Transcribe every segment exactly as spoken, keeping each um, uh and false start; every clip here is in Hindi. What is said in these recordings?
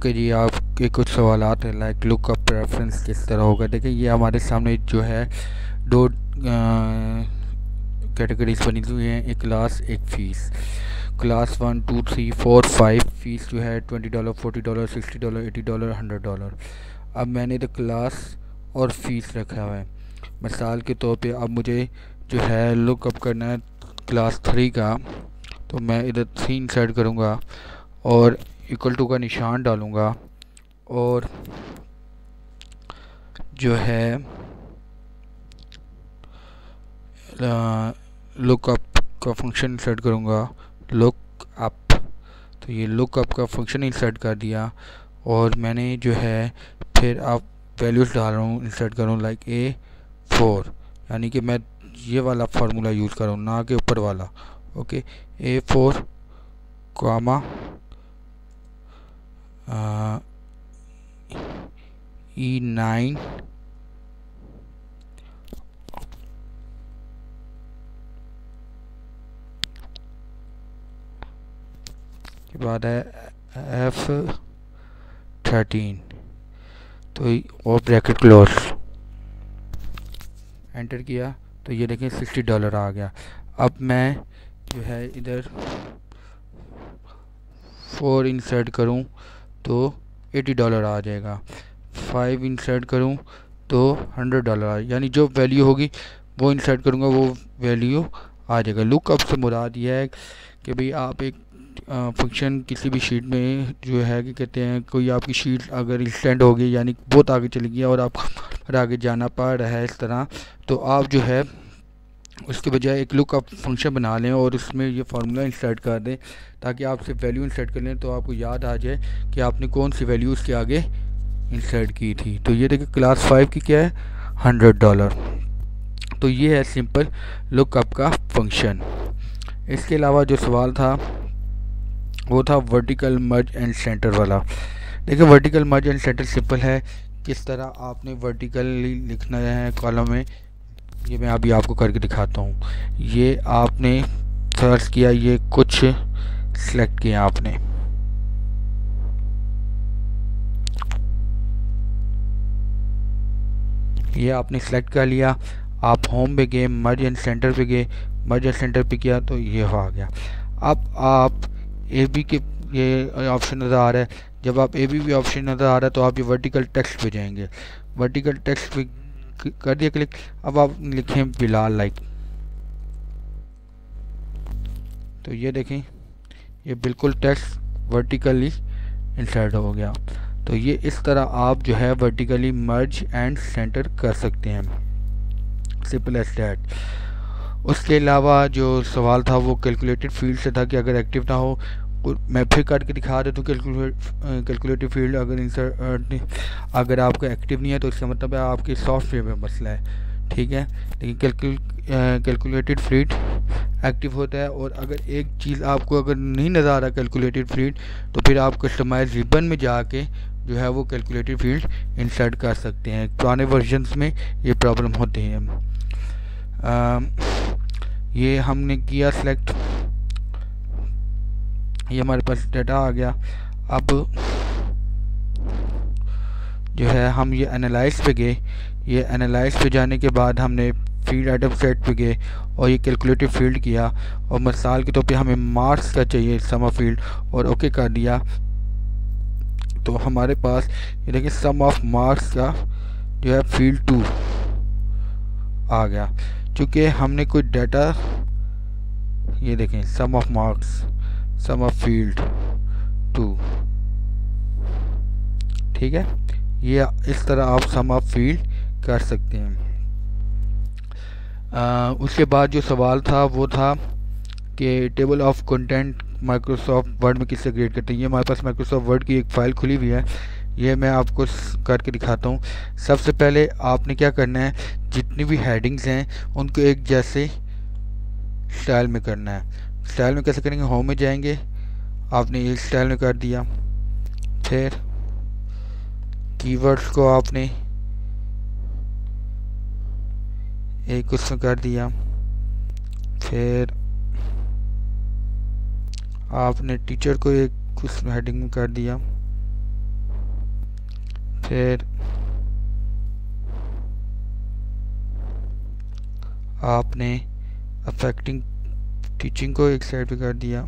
ओके जी, आपके कुछ सवालात हैं लाइक लुकअप रेफरेंस किस तरह होगा। देखिए ये हमारे सामने जो है दो कैटेगरीज बनी हुई हैं, एक क्लास एक fees. Class one two three four five, fees जो है twenty dollar forty dollar sixty dollar eighty dollar hundred dollar. अब मैंने तो क्लास और फ़ीस रखा हुआ है मिसाल के तौर पे। अब मुझे जो है लुकअप करना है क्लास थ्री का, तो मैं इधर थ्री इंसर्ट करूँगा और इक्वल टू का निशान डालूँगा और जो है लुकअप का फंक्शन इंसर्ट करूँगा, लुक अप। तो ये लुकअप का फंक्शन इंसर्ट कर दिया और मैंने जो है फिर आप वैल्यूज़ डाल रहा हूँ, इंसर्ट करूँ लाइक ए फोर, यानी कि मैं ये वाला फार्मूला यूज़ करूँ ना कि ऊपर वाला। Okay, A four comma E nine के बाद है एफ थर्टीन, तो और ब्रैकेट क्लोज एंटर किया तो ये देखें सिक्सटी डॉलर आ गया। अब मैं जो है इधर फोर इंसर्ट करूं तो एटी डॉलर आ जाएगा, फाइव इंसर्ट करूं तो हंड्रेड डॉलर आ, यानी जो वैल्यू होगी वो इंसर्ट करूंगा वो वैल्यू आ जाएगा। लुकअप से मुराद ये है कि भाई आप एक फंक्शन किसी भी शीट में जो है कि कहते हैं कोई आपकी शीट अगर एक्सटेंड हो गई यानी बहुत आगे चली गई और आपको आगे जाना पड़ रहा है इस तरह, तो आप जो है उसके बजाय एक लुकअप फंक्शन बना लें और उसमें ये फार्मूला इंसर्ट कर दें ताकि आप सिर्फ वैल्यू इंसर्ट कर लें तो आपको याद आ जाए कि आपने कौन सी वैल्यू उसके आगे इंसर्ट की थी। तो ये देखिए क्लास फाइव की क्या है, हंड्रेड डॉलर। तो ये है सिंपल लुकअप का फंक्शन। इसके अलावा जो सवाल था वो था वर्टिकल मर्ज एंड सेंटर वाला। देखिए vertical merge and centre simple है, किस तरह आपने वर्टिकली लिखना है कॉलम में, ये मैं अभी आपको करके दिखाता हूँ। ये आपने सर्च किया, ये कुछ सेलेक्ट किया आपने, ये आपने सेलेक्ट कर लिया। आप होम पे गए, मर्ज एंड सेंटर पे गए, मर्ज एंड सेंटर पे किया तो ये आ गया। अब आप ए बी के ये ऑप्शन नज़र आ रहा है, जब आप ए बी भी ऑप्शन नज़र आ रहा है तो आप ये वर्टिकल टेक्स्ट पे जाएंगे, वर्टिकल टेक्स्ट पे कर दिया क्लिक। अब आप लिखें बिलाल लाइक, तो ये देखें ये बिल्कुल टेक्स्ट वर्टिकली इंसर्ट हो गया। तो ये इस तरह आप जो है वर्टिकली मर्ज एंड सेंटर कर सकते हैं, सिंपल एज दैट। उसके अलावा जो सवाल था वो कैलकुलेटेड फील्ड से था कि अगर एक्टिव ना हो, मैं फिर करके दिखा देता हूँ। कैलकुलेट कैलकुलेटिव फील्ड अगर इंसर्ट अगर आपका एक्टिव नहीं है तो इसका मतलब है आपके सॉफ्टवेयर में मसला है, ठीक है। लेकिन कैलकुल कैलकुलेटेड फील्ड एक्टिव होता है और अगर एक चीज़ आपको अगर नहीं नज़र आ रहा कैलकुलेटेड फील्ड तो फिर आप कस्टमाइज रिबन में जाके जो है वो कैलकुलेटेड फील्ड इंसर्ट कर सकते हैं। पुराने वर्जन्स में ये प्रॉब्लम होती है। आ, ये हमने किया सिलेक्ट, ये हमारे पास डाटा आ गया। अब जो है हम ये एनालाइज पे गए, ये एनालाइज पे जाने के बाद हमने फील्ड आइटम सेट पे गए और ये कैलकुलेटिव फील्ड किया और मिसाल के तौर पे हमें मार्क्स का चाहिए सम ऑफ फील्ड और ओके कर दिया तो हमारे पास ये देखिए सम ऑफ मार्क्स का जो है फील्ड टू आ गया। चूँकि हमने कोई डाटा, ये देखें sum of marks sum of field two, ठीक है। ये इस तरह आप सम ऑफ फील्ड कर सकते हैं। आ, उसके बाद जो सवाल था वो था कि table of content Microsoft Word में किससे क्रिएट करते हैं। ये हमारे पास माइक्रोसॉफ्ट वर्ड की एक फ़ाइल खुली हुई है, ये मैं आपको करके दिखाता हूँ। सबसे पहले आपने क्या करना है, जितनी भी हेडिंग्स हैं उनको एक जैसे स्टाइल में करना है। स्टाइल में कैसे करेंगे, होम में जाएंगे, आपने एक स्टाइल में कर दिया, फिर कीवर्ड्स को आपने एक उसमें कर दिया, फिर आपने टीचर को एक उसमें हेडिंग में कर दिया, फिर आपने अफेक्टिंग टीचिंग को एक साइड पे कर दिया।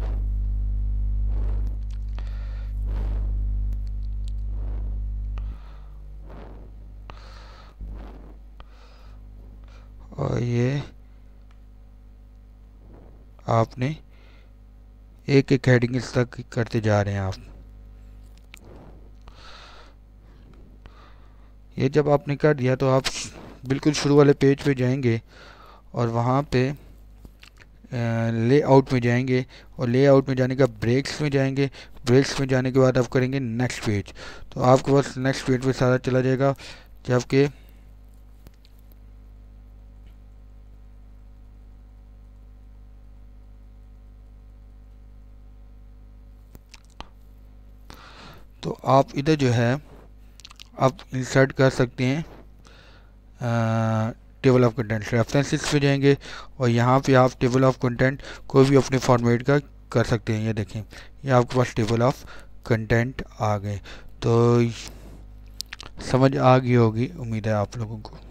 और ये आपने एक एक हेडिंग तक करते जा रहे हैं आप। ये जब आपने कर दिया तो आप बिल्कुल शुरू वाले पेज पे जाएंगे और वहाँ पे लेआउट में जाएंगे और लेआउट में जाने का ब्रेक्स में जाएंगे। ब्रेक्स में जाने के बाद आप करेंगे नेक्स्ट पेज, तो आपके पास नेक्स्ट पेज पे सारा चला जाएगा। जबकि तो आप इधर जो है आप इंसर्ट कर सकते हैं टेबल ऑफ कंटेंट। रेफरेंसेस पे जाएंगे और यहाँ पे आप टेबल ऑफ कंटेंट कोई भी अपने फॉर्मेट का कर सकते हैं। ये देखें, ये आपके पास टेबल ऑफ कंटेंट आ गए। तो समझ आ गई होगी, उम्मीद है आप लोगों को।